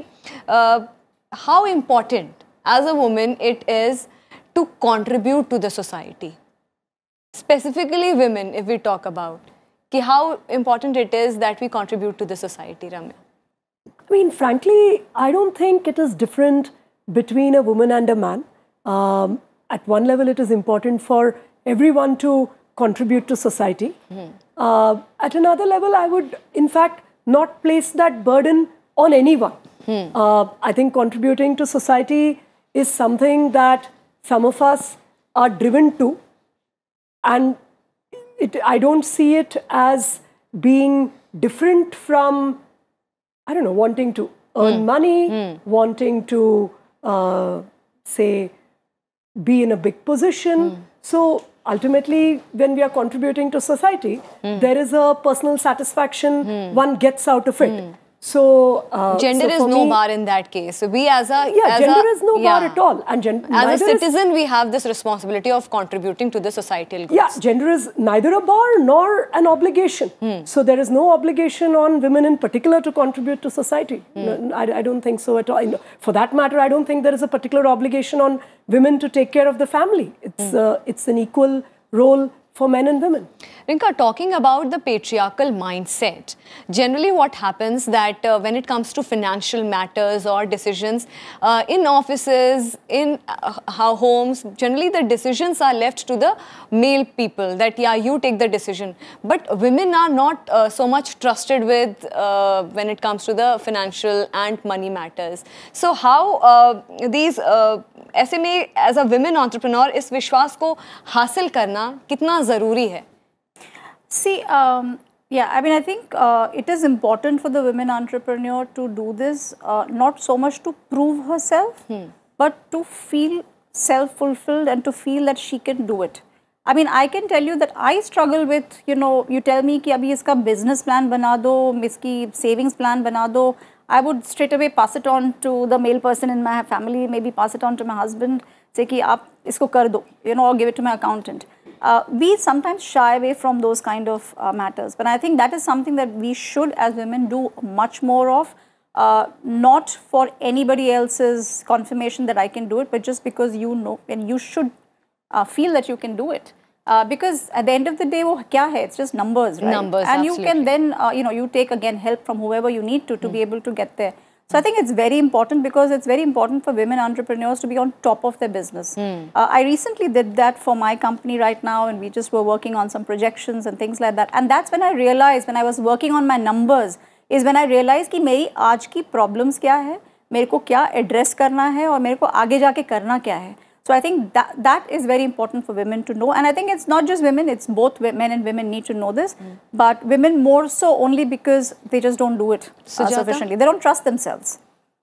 A: कि how important as a woman it is to contribute to the society, specifically women if we talk about. How important it is that we contribute to the society, Ramya?
C: I mean, frankly, I don't think it is different between a woman and a man. Um, at one level, it is important for everyone to contribute to society. Mm-hmm. uh, at another level, I would, in fact, not place that burden on anyone. Mm. Uh, I think contributing to society is something that some of us are driven to, and It, I don't see it as being different from, I don't know, wanting to earn mm. money, mm. wanting to, uh, say, be in a big position. Mm. So ultimately, when we are contributing to society, mm. there is a personal satisfaction mm. one gets out of it. Mm. So uh,
A: gender
C: so
A: is no
C: me,
A: bar in that case. So we as a
C: yeah,
A: as
C: gender
A: a,
C: is no
A: yeah.
C: bar at all. And gen
A: as a citizen, we have this responsibility of contributing to the societal goods.
C: Yeah, gender is neither a bar nor an obligation. Hmm. So there is no obligation on women in particular to contribute to society. Hmm. No, I, I don't think so at all. For that matter, I don't think there is a particular obligation on women to take care of the family. It's hmm. uh, it's an equal role for men and women.
A: Rinka, talking about the patriarchal mindset, generally what happens that uh, when it comes to financial matters or decisions uh, in offices, in uh, homes, generally the decisions are left to the male people that, yeah, you take the decision. But women are not uh, so much trusted with uh, when it comes to the financial and money matters. So how uh, these uh, ऐसे में as a women entrepreneur इस विश्वास को हासिल करना कितना ज़रूरी है?
D: See, um, yeah, I mean, I think uh, it is important for the women entrepreneur to do this, uh, not so much to prove herself, hmm. but to feel self-fulfilled and to feel that she can do it. I mean, I can tell you that I struggle with, you know, you tell me कि अभी इसका business plan बना दो, इसकी savings plan बना दो, I would straight away pass it on to the male person in my family, maybe pass it on to my husband, say कि आप इसको कर दो, you know, or give it to my accountant. Uh, we sometimes shy away from those kind of uh, matters, but I think that is something that we should as women do much more of, uh, not for anybody else's confirmation that I can do it, but just because you know, and you should uh, feel that you can do it. Uh, because at the end of the day, wo kya hai? It's just numbers, right?
A: Numbers,
D: and
A: absolutely.
D: you can then, uh, you know, you take again help from whoever you need to, to mm. be able to get there. So I think it's very important because it's very important for women entrepreneurs to be on top of their business. Mm. Uh, I recently did that for my company right now, and we just were working on some projections and things like that. And that's when I realized, when I was working on my numbers, is when I realized कि मेरी आज की problems क्या है, मेरे को क्या address करना है और मेरे को आगे जाके करना क्या है. So I think that that is very important for women to know, and I think it's not just women; it's both men and women need to know this. Mm. But women more so only because they just don't do it uh, sufficiently. They don't trust themselves.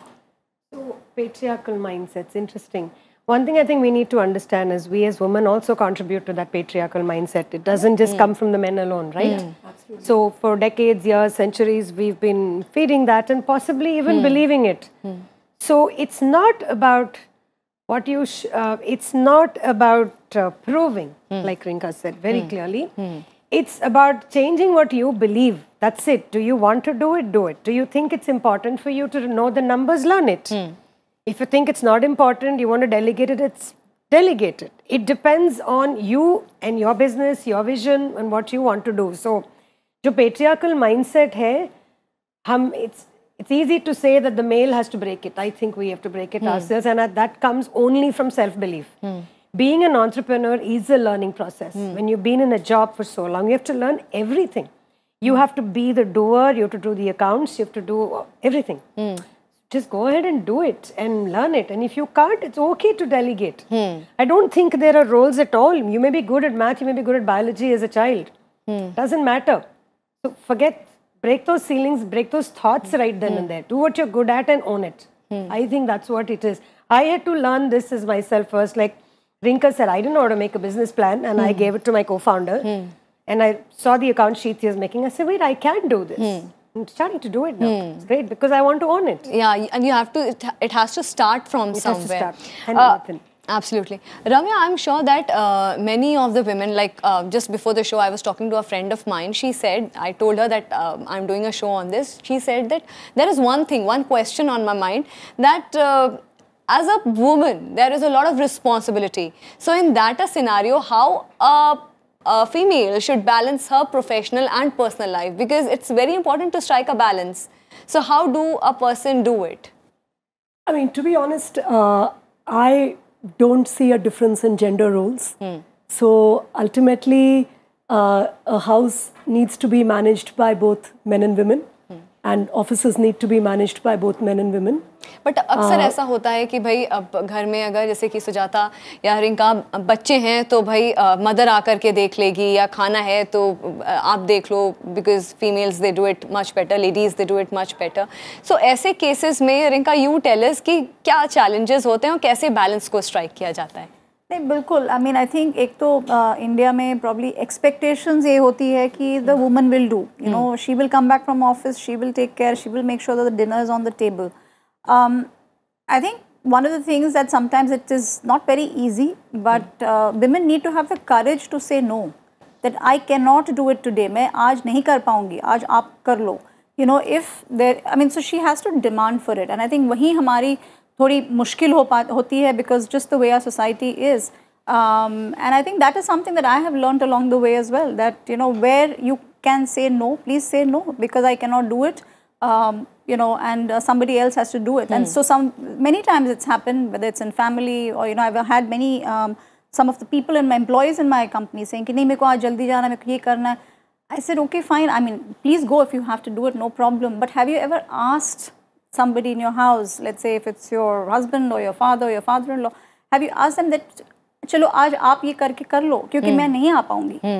B: So patriarchal mindsets, interesting. One thing I think we need to understand is we as women also contribute to that patriarchal mindset. It doesn't just mm. come from the men alone, right? Mm. Absolutely. So for decades, years, centuries, we've been feeding that and possibly even mm. believing it. Mm. So it's not about what you, sh uh, it's not about uh, proving, mm. like Rinka said very mm. clearly. Mm. It's about changing what you believe. That's it. Do you want to do it? Do it. Do you think it's important for you to know the numbers? Learn it. Mm. If you think it's not important, you want to delegate it, it's delegate it. It depends on you and your business, your vision, and what you want to do. So, जो patriarchal mindset है, हम it's It's easy to say that the male has to break it. I think we have to break it mm. ourselves, and that comes only from self-belief. Mm. Being an entrepreneur is a learning process. Mm. When you've been in a job for so long, you have to learn everything. You have to be the doer, you have to do the accounts, you have to do everything. Mm. Just go ahead and do it and learn it. And if you can't, it's okay to delegate. Mm. I don't think there are roles at all. You may be good at math, you may be good at biology as a child. Mm. Doesn't matter. So forget. Break those ceilings, break those thoughts right then mm. and there. Do what you're good at and own it. Mm. I think that's what it is. I had to learn this as myself first. Like Rinka said, I didn't know how to make a business plan, and mm. I gave it to my co-founder. Mm. And I saw the account sheet he was making. I said, wait, I can do this. Mm. I'm starting to do it now. Mm. It's great because I want to own it.
A: Yeah, and you have to, it, it has to start from
B: it
A: somewhere.
B: It has to start. And
A: uh,
B: nothing.
A: Absolutely. Ramya, I'm sure that uh, many of the women, like uh, just before the show, I was talking to a friend of mine. She said, I told her that uh, I'm doing a show on this. She said that there is one thing, one question on my mind, that uh, as a woman, there is a lot of responsibility. So in that a scenario, how a, a female should balance her professional and personal life? Because it's very important to strike a balance. So how do a person do it?
C: I mean, to be honest, uh, I don't see a difference in gender roles. Mm. So ultimately, uh, a house needs to be managed by both men and women, mm. and offices need to be managed by both men and women.
A: But अक्सर ऐसा होता है कि भाई अब घर में अगर जैसे कि सुजाता या रिंका बच्चे हैं तो भाई मदर आकर के देख लेगी, या खाना है तो आप देख लो, because females they do it much better, ladies they do it much better. So ऐसे केसेस में रिंका यू टेल अस कि क्या चैलेंजेस होते हैं और कैसे बैलेंस को स्ट्राइक किया जाता है?
D: नहीं, बिल्कुल. आई मीन आई थिंक एक तो इंडिया में प्रॉब्ली एक्सपेक्टेशंस ये होती है कि the woman will do, you know, she will come back from office, she will take care, she will make sure that the dinner is on the table. Um, I think one of the things that sometimes it is not very easy, but uh, women need to have the courage to say no. That I cannot do it today. मैं आज नहीं कर पाऊँगी, आज आप कर लो. You know, if there, I mean, so she has to demand for it, and I think वही हमारी थोड़ी मुश्किल हो पा होती है because just the way our society is. Um, and I think that is something that I have learned along the way as well. That, you know, where you can say no, please say no, because I cannot do it. Um, you know, and uh, somebody else has to do it. Mm. And so some, many times it's happened, whether it's in family or, you know, I've had many, um, some of the people and my employees in my company saying, कि नहीं मेरे को आज जल्दी जाना, मेरे को ये करना है. I said, okay, fine. I mean, please go if you have to do it, no problem. But have you ever asked somebody in your house, let's say if it's your husband or your father or your father-in-law, have you asked them that, चलो आज आप ये करके कर लो, क्योंकि mm. मैं नहीं आ पाऊँगी. Mm.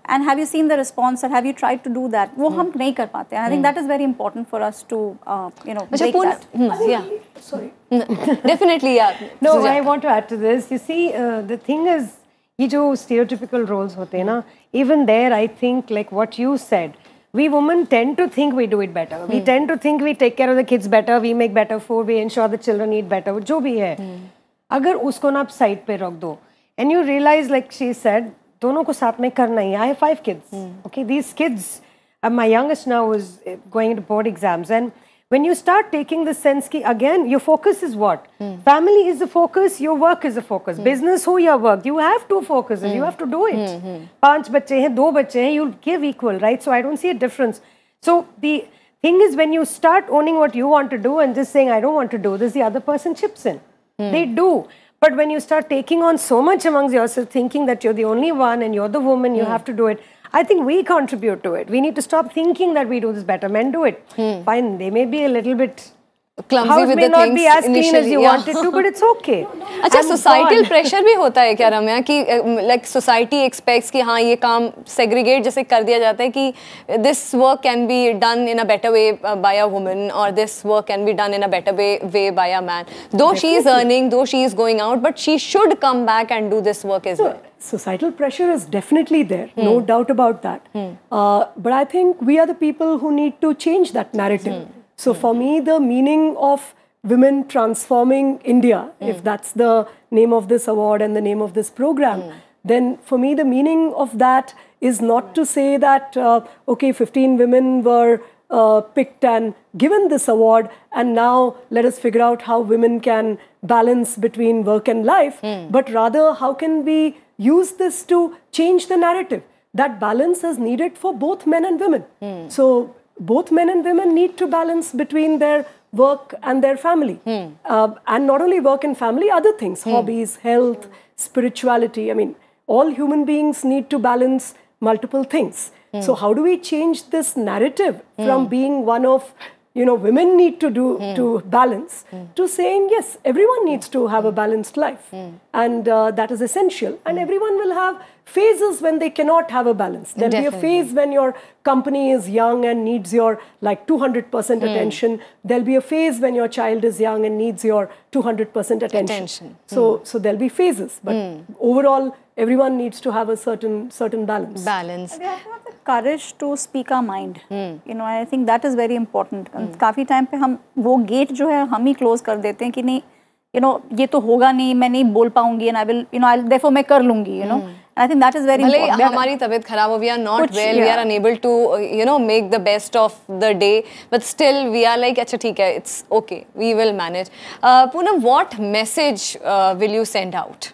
D: and have you seen the response, or have you tried to do that? वो हम नहीं कर पाते. And I think that is very important for us to, uh, you know, break that.
A: Hmm, yeah.
C: Sorry.
A: Definitely, yeah.
B: No,
A: Sujata.
B: I want to add to this. You see, uh, the thing is, ये जो stereotypical roles होते हैं ना, even there, I think like what you said, we women tend to think we do it better. We tend to think we take care of the kids better, we make better food, we ensure the children eat better. जो भी है, अगर उसको ना आप side पे रख दो, and you realize, like she said, दोनों को साथ में करना ही. I have five kids. Okay, these kids, uh, my youngest now is going into board exams, and when you start taking the sense ki again, your focus is what? Mm. Family is the focus, your work is the focus. Mm. Business ho ya work, you have two focuses, mm. you have to do it. Mm-hmm. Panch bacche hain, do bacche hain, you'll give equal, right? So I don't see a difference. So the thing is, when you start owning what you want to do and just saying, I don't want to do this, the other person chips in. Mm. They do. But when you start taking on so much amongst yourself, thinking that you're the only one and you're the woman, you mm. have to do it, I think we contribute to it. We need to stop thinking that we do this better. Men do it. Hmm. Fine, they may be a little bit
A: clumsy
B: house
A: with
B: may
A: the
B: not
A: things
B: be as clean as you
A: yeah.
B: want it to, but it's okay.
A: अच्छा, societal pressure भी होता है क्या रम्या कि like society expects कि हाँ ये काम segregate जैसे कर दिया जाता है कि this work can be done in a better way by a woman, or this work can be done in a better way, way by a man. Though Definitely. she is earning, though she is going out, but she should come back and do this work as so, well.
C: Societal pressure is definitely there, hmm. no doubt about that. Hmm. Uh, but I think we are the people who need to change that narrative. Hmm. So hmm. for me, the meaning of Women Transforming India, hmm. if that's the name of this award and the name of this program, hmm. then for me, the meaning of that is not to say that, uh, okay, fifteen women were uh, picked and given this award, and now let us figure out how women can balance between work and life, hmm. but rather how can we use this to change the narrative. That balance is needed for both men and women. Hmm. So both men and women need to balance between their work and their family. Hmm. Uh, and not only work and family, other things, hmm. hobbies, health, spirituality. I mean, all human beings need to balance multiple things. Hmm. So how do we change this narrative hmm. from being one of, you know, women need to do mm. to balance, mm. to saying, yes, everyone needs to have a balanced life. Mm. And uh, that is essential. Mm. And everyone will have phases when they cannot have a balance. There'll Definitely. be a phase when your company is young and needs your like two hundred percent mm. attention. There'll be a phase when your child is young and needs your two hundred percent attention. attention. So, mm. so there'll be phases. But mm. overall, everyone needs to have a certain certain balance.
A: Balance.
D: We have to have the courage to speak our mind. Mm. You know, I think that is very important. Mm. काफी time पे हम वो gate जो है हम ही close कर देते हैं कि नहीं, you know, ये तो होगा नहीं, मैं नहीं बोल पाऊंगी, and I will, you know, I'll therefore मैं कर लूंगी, you know. Mm. And I think that is very important.
A: भले हमारी तबीयत खराब हो, we are not Kuch, well, yeah. we are unable to, you know, make the best of the day, but still we are like, अच्छा ठीक है, it's okay, we will manage. Uh, Poonam, what message uh, will you send out?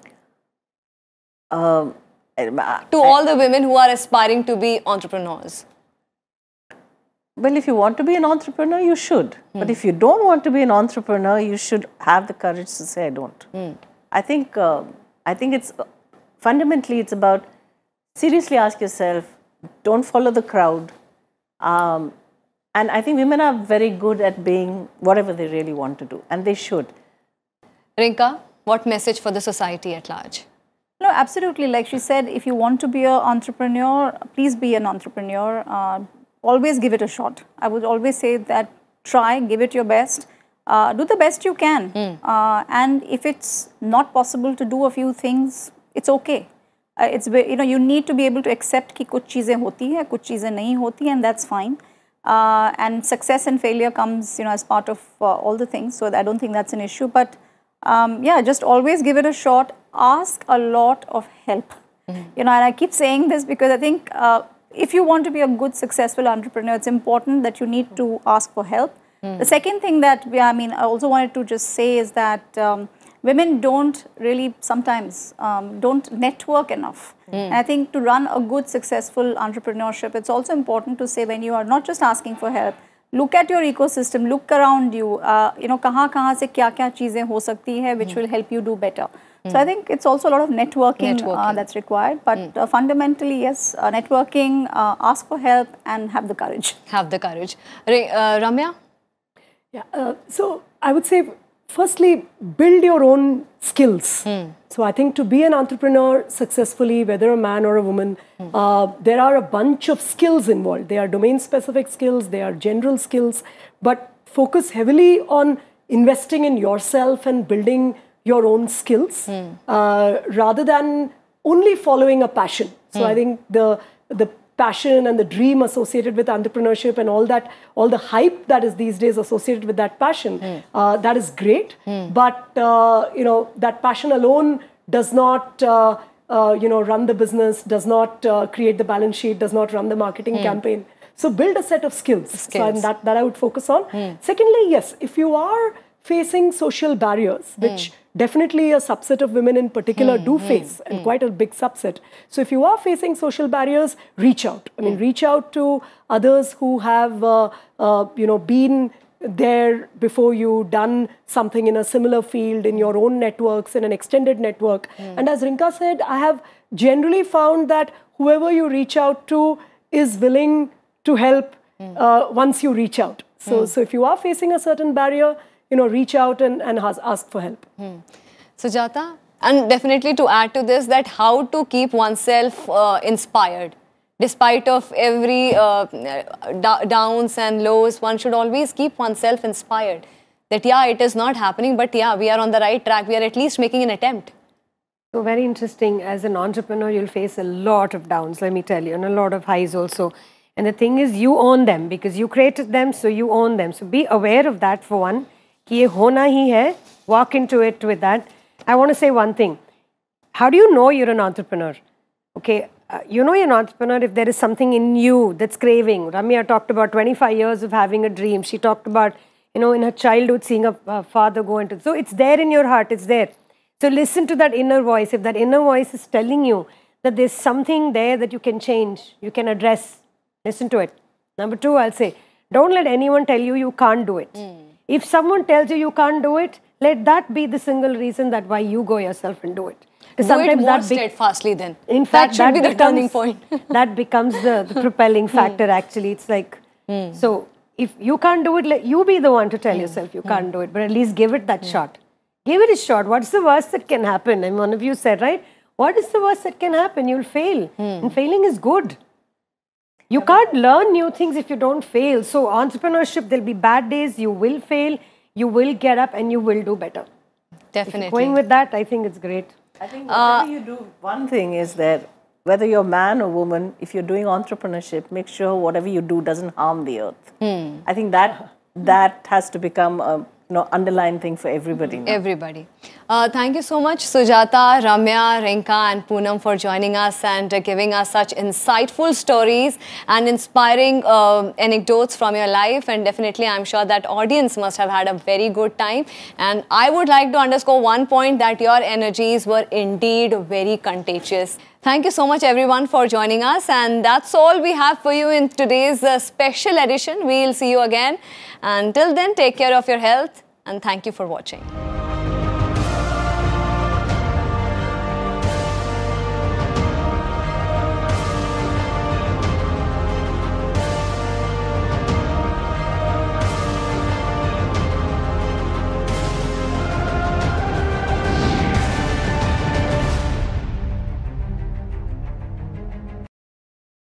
E: Um,
A: to all the women who are aspiring to be entrepreneurs?
E: Well, if you want to be an entrepreneur, you should. Hmm. But if you don't want to be an entrepreneur, you should have the courage to say, I don't. Hmm. I think, uh, I think it's, fundamentally, it's about seriously ask yourself, don't follow the crowd. Um, and I think women are very good at being whatever they really want to do, and they should.
A: Rinka, what message for the society at large?
D: No, absolutely. Like she said, if you want to be an entrepreneur, please be an entrepreneur. Uh, always give it a shot. I would always say that try, give it your best. Uh, do the best you can. Mm. Uh, and if it's not possible to do a few things, it's okay. Uh, it's, you know, you need to be able to accept कि कुछ चीजें होती है, कुछ चीजें नहीं होती, and that's fine. Uh, and success and failure comes, you know, as part of uh, all the things. So I don't think that's an issue. But um, yeah, just always give it a shot. Ask a lot of help. Mm-hmm. You know, and I keep saying this because I think uh, if you want to be a good, successful entrepreneur, it's important that you need to ask for help. Mm. The second thing that we, I mean, I also wanted to just say is that um, women don't really sometimes um, don't network enough. Mm. And I think to run a good, successful entrepreneurship, it's also important to say when you are not just asking for help, look at your ecosystem, look around you, uh, you know, kahan kahan se kya kya cheezein ho sakti hai, which mm. will help you do better. Mm. So I think it's also a lot of networking, networking. Uh, that's required. But mm. uh, fundamentally, yes, uh, networking, uh, ask for help, and have the courage.
A: Have the courage. Uh, Ramya?
C: Yeah, uh, so I would say firstly, build your own skills. Mm. So I think to be an entrepreneur successfully, whether a man or a woman, mm. uh, there are a bunch of skills involved. They are domain-specific skills, they are general skills, but focus heavily on investing in yourself and building your own skills mm. uh, rather than only following a passion. So mm. I think the the passion and the dream associated with entrepreneurship and all that, all the hype that is these days associated with that passion, mm. uh, that is great. Mm. But uh, you know, that passion alone does not uh, uh, you know, run the business, does not uh, create the balance sheet, does not run the marketing mm. campaign. So build a set of skills. skills. So and that that I would focus on. Mm. Secondly, yes, if you are facing social barriers, which mm. definitely a subset of women in particular mm, do mm, face, and mm. quite a big subset. So if you are facing social barriers, reach out. I mean, mm. reach out to others who have, uh, uh, you know, been there before you, done something in a similar field, in your own networks, in an extended network. Mm. And as Rinka said, I have generally found that whoever you reach out to is willing to help mm. uh, once you reach out. So, mm. so if you are facing a certain barrier, you know, reach out and, and ask for help.
A: Hmm. Sujata, and definitely to add to this, that how to keep oneself uh, inspired. Despite of every uh, downs and lows, one should always keep oneself inspired. That yeah, it is not happening, but yeah, we are on the right track. We are at least making an attempt.
B: So very interesting. As an entrepreneur, you'll face a lot of downs, let me tell you, and a lot of highs also. And the thing is, you own them because you created them, so you own them. So be aware of that for one. Ki ye hona hi hai, walk into it with that. I want to say one thing. How do you know you're an entrepreneur? Okay, uh, you know you're an entrepreneur if there is something in you that's craving. Ramya talked about twenty-five years of having a dream. She talked about, you know, in her childhood seeing a uh, father go into. So it's there in your heart, it's there. So listen to that inner voice. If that inner voice is telling you that there's something there that you can change, you can address, listen to it. Number two, I'll say, don't let anyone tell you you can't do it. Mm. If someone tells you you can't do it, let that be the single reason that why you go yourself and do it.
A: Do sometimes it more that steadfastly then.
B: In fact,
A: that should
B: that
A: be the
B: becomes,
A: turning point.
B: That becomes the, the propelling factor mm. actually. It's like, mm. so if you can't do it, let you be the one to tell mm. yourself you mm. can't do it, but at least give it that mm. shot. Give it a shot. What's the worst that can happen? And one of you said, right? What is the worst that can happen? You'll fail. Mm. And failing is good. You can't learn new things if you don't fail. So entrepreneurship, there'll be bad days, you will fail, you will get up and you will do better.
A: Definitely.
B: If you're going with that, I think it's great.
E: I think whatever uh, you do, one thing is that whether you're man or woman, if you're doing entrepreneurship, make sure whatever you do doesn't harm the earth. Hmm. I think that that has to become a you know, underlying thing for everybody now.
A: Everybody. Uh, thank you so much, Sujata, Ramya, Rinka and Poonam for joining us and uh, giving us such insightful stories and inspiring uh, anecdotes from your life. And definitely, I'm sure that audience must have had a very good time. And I would like to underscore one point, that your energies were indeed very contagious. Thank you so much everyone for joining us, and that's all we have for you in today's uh, special edition. We'll see you again. Until then, take care of your health and thank you for watching.